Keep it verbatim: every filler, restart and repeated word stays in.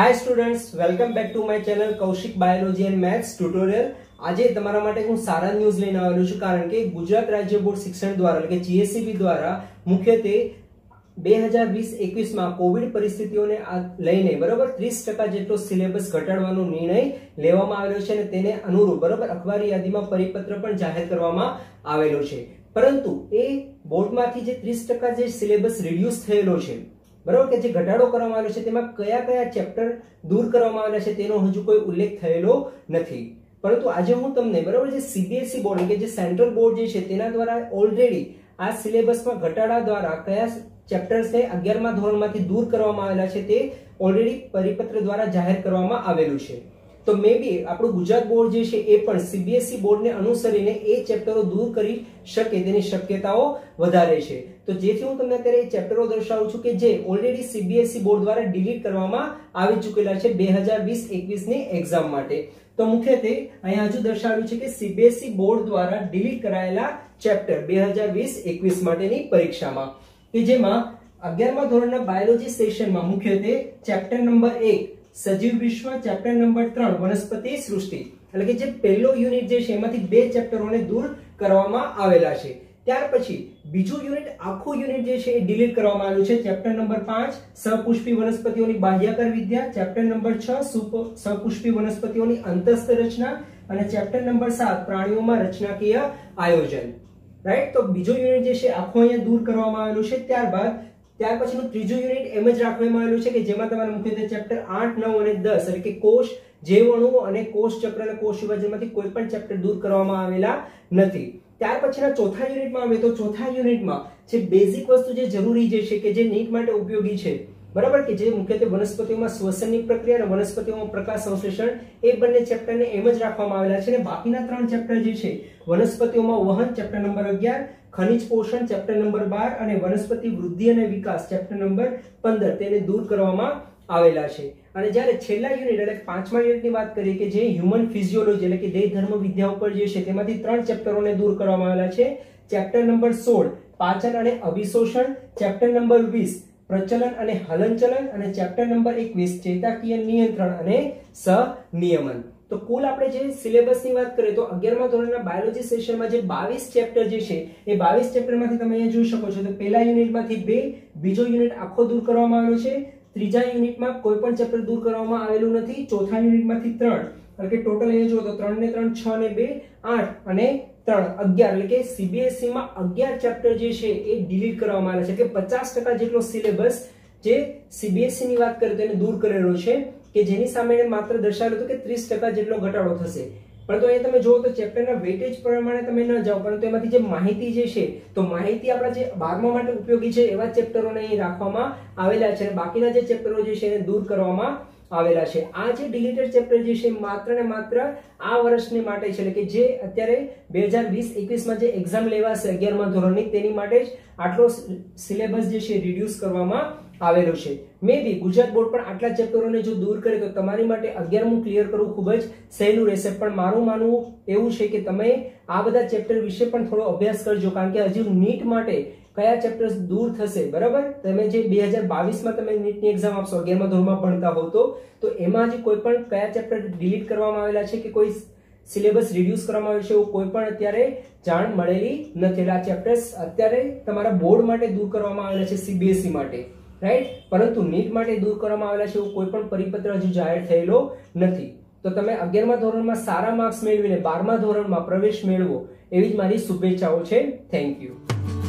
Hi students, welcome back to my channel Kaushik biology and maths tutorial. આજે તમારા માટે હું સારા ન્યૂઝ લઈને આવેલો છું, કારણ કે ગુજરાત રાજ્ય બોર્ડ શિક્ષણ દ્વારા એટલે કે જીએસસીબી દ્વારા મુખ્યત્વે બે હજાર વીસ એકવીસ માં કોવિડ પરિસ્થિતિઓને લઈને બરાબર ત્રીસ ટકા જેટલો સિલેબસ ઘટાડવાનો નિર્ણય લેવામાં આવેલો છે અને તેને અનુરૂપ બરાબર અખબારી યાદીમાં પરિપત્ર પણ જાહેર કરવામાં આવેલો છે। પરંતુ એ બોર્ડમાંથી જે ત્રીસ ટકા જે સિલેબસ રિડ્યુસ થયેલો છે બરાબર કે જે ઘટાડો કરવામાં આવ્યો છે તેમાં કયા કયા ચેપ્ટર દૂર કરવામાં આવેલા છે તેનો હજુ કોઈ ઉલ્લેખ થયેલો નથી। પરંતુ આજે હું તમને બરાબર જે સીબીએસઈ બોર્ડ કે જે સેન્ટ્રલ બોર્ડ જે છે તેના દ્વારા ઓલરેડી આ સિલેબસમાં ઘટાડા દ્વારા કયા ચેપ્ટર્સને અગિયારમા ધોરણમાંથી દૂર કરવામાં આવેલા છે તે ઓલરેડી પરિપત્ર દ્વારા જાહેર કરવામાં આવેલું છે। તો મે બી આપણું ગુજરાત બોર્ડ જે છે એ પણ સીબીએસઈ બોર્ડને અનુસરીને એ ચેપ્ટરો દૂર કરી શકે તેની શક્યતાઓ વધારે છે। તો જેથી હું તમને અત્યારે એ ચેપ્ટરો દર્શાવું છું કે જે ઓલરેડી સીબીએસઈ બોર્ડ દ્વારા ડિલીટ કરવામાં આવી ચૂકેલા છે બે હજાર વીસ એકવીસ ની એક્ઝામ માટે। તો મુખ્યત્વે અહીંયા હજુ દર્શાવ્યું છે કે સીબીએસઈ બોર્ડ દ્વારા ડિલીટ કરાયેલા ચેપ્ટર બે હજાર વીસ એકવીસ માટેની પરીક્ષામાં કે જેમાં અગિયારમા ધોરણના બાયોલોજી સેશનમાં મુખ્યત્વે ચેપ્ટર નંબર એક સજીવ વિશ્વ, ચેપ્ટર નંબર ત્રણ વનસ્પતિ સૃષ્ટિ એટલે કે જે પહેલો યુનિટ જે છે એમાંથી બે ચેપ્ટરોને દૂર કરવામાં આવેલા છે। ત્યાર પછી બીજું યુનિટ આખું યુનિટ જે છે એ ડિલીટ કરવામાં આવ્યું છે। ચેપ્ટર નંબર પાંચ સપુષ્પી વનસ્પતિઓની બાહ્યાકાર વિદ્યા, ચેપ્ટર નંબર છ સપુષ્પી વનસ્પતિઓની અંતસ્થ રચના અને ચેપ્ટર નંબર સાત પ્રાણીઓમાં રચનાકીય આયોજન। રાઈટ, તો બીજું યુનિટ જે છે આખું અહીંયા દૂર કરવામાં આવેલું છે। ત્યારબાદ ત્યાર પછીનું ત્રીજું યુનિટ એમ જ રાખવામાં આવેલું છે કે જેમાં તમારે મુખ્યત્વે ચેપ્ટર આઠ, નવ અને દસ એટલે કે કોષ, જૈવ અણુઓ અને કોષ ચક્ર અને કોષ વિભાજનમાંથી કોઈ પણ ચેપ્ટર દૂર કરવામાં આવેલા નથી। ત્યાર પછીના ચોથા યુનિટમાં આવે તો ચોથા યુનિટમાં જે બેઝિક વસ્તુ જે જરૂરી જે છે કે જે નીટ માટે ઉપયોગી છે બરાબર કે જે મુખ્યત્વે વનસ્પતિઓમાં શ્વસનની પ્રક્રિયા અને વનસ્પતિઓમાં પ્રકાશ સંશ્લેષણ એ બંને ચેપ્ટરને એમ જ રાખવામાં આવેલા છે અને બાકીના ત્રણ ચેપ્ટર જે છે વનસ્પતિઓમાં વહન ચેપ્ટર નંબર અગિયાર, ખનિજ પોષણ ચેપ્ટર નંબર બાર અને વનસ્પતિ વૃદ્ધિ અને વિકાસ ચેપ્ટર નંબર પંદર તેને દૂર કરવામાં આવેલા છે। અને જ્યારે છેલ્લા યુનિટ એટલે પાંચમા યુનિટની વાત કરીએ કે જે હ્યુમન ફિઝિયોલોજી એટલે કે દેહ ધર્મ વિદ્યા ઉપર જે છે તેમાંથી ત્રણ ચેપ્ટરોને દૂર કરવામાં આવેલા છે। ચેપ્ટર નંબર સોળ પાચન અને અભિશોષણ, ચેપ્ટર નંબર વીસ પ્રચલન અને હલનચલન અને ચેપ્ટર નંબર એકવીસ ચેતાકીય નિયંત્રણ અને સહનિયમન। તો કુલ આપણે જે સિલેબસની વાત કરીએ તો અગિયારમા ધોરણના બાયોલોજી સેશનમાં જે બાવીસ ચેપ્ટર જે છે એ બાવીસ ચેપ્ટરમાંથી તમે અહીંયા જોઈ શકો છો તો પહેલા યુનિટમાંથી બે, બીજો યુનિટ આખો દૂર કરવામાં આવ્યો છે, ત્રીજા યુનિટમાં કોઈ પણ ચેપ્ટર દૂર કરવામાં આવેલું નથી, ચોથા યુનિટમાંથી ત્રણ એટલે કે ટોટલ અહીંયા જુઓ તો ત્રણ ને ત્રણ છ ને બે આઠ અને ત્રણ અગિયાર એટલે કે સીબીએસઈ માં અગિયાર ચેપ્ટર જે છે એ ડિલીટ કરવામાં આવ્યા છે કે પચાસ ટકા જેટલો સિલેબસ જે સીબીએસઈ ની વાત કરીએ તો એને દૂર કરેલો છે કે જેની સામે માત્ર દર્શાવેલું હતું કે ત્રીસ ટકા જેટલો ઘટાડો થશે। પરંતુ અહીંયા તમે જુઓ તો ચેપ્ટરના વેટેજ પ્રમાણે તમે ન જાઓ, પરંતુ એમાંથી જે માહિતી જે છે તો માહિતી આપણા જે બારમા માટે ઉપયોગી છે એવા ચેપ્ટરોને અહીં રાખવામાં આવેલા છે અને બાકીના જે ચેપ્ટરો જે છે એને દૂર કરવામાં આવેલા છે। આ જે ડિલીટેડ ચેપ્ટર જે છે માત્ર ને માત્ર આ વર્ષની માટે છે એટલે કે જે અત્યારે બે હજાર વીસ એકવીસ માં જે એક્ઝામ લેવાશે અગિયારમા ધોરણની તેની માટે જ આટલો સિલેબસ જે છે રિડ્યુસ કરવામાં આવેલો છે। મે બી ગુજરાત બોર્ડ પણ આટલા ચેપ્ટરોને જો દૂર કરે તો તમારી માટે અગિયારમું ક્લિયર કરવું ખૂબ જ સહેલું રહેશે। પણ મારું માનવું એવું છે કે તમે આ બધા ચેપ્ટર વિશે પણ થોડો અભ્યાસ કરજો, કારણ કે હજુ નીટ માટે કયા ચેપ્ટર્સ દૂર થશે બરાબર। તમે જે બે હજાર બાવીસ માં તમે નીટની એક્ઝામ આપશો અગિયારમા ધોરણમાં ભણતા હો તો તો એમાં જે કોઈ પણ કયા ચેપ્ટર ડિલીટ કરવામાં આવેલા છે કે કોઈ સિલેબસ રિડ્યુસ કરવામાં આવ્યો છે એવું કોઈ પણ અત્યારે જાણ મળેલી નથી। એટલે આ ચેપ્ટર્સ અત્યારે તમારા બોર્ડ માટે દૂર કરવામાં આવેલા છે સીબીએસઈ માટે, રાઈટ, પરંતુ નીટ માટે દૂર કરવામાં આવેલા છે એવું કોઈ પણ પરિપત્ર હજુ જાહેર થયેલો નથી। તો તમે અગિયારમા ધોરણમાં સારા માર્ક્સ મેળવીને બારમા ધોરણમાં પ્રવેશ મેળવો એવી જ મારી શુભેચ્છાઓ છે। Thank you.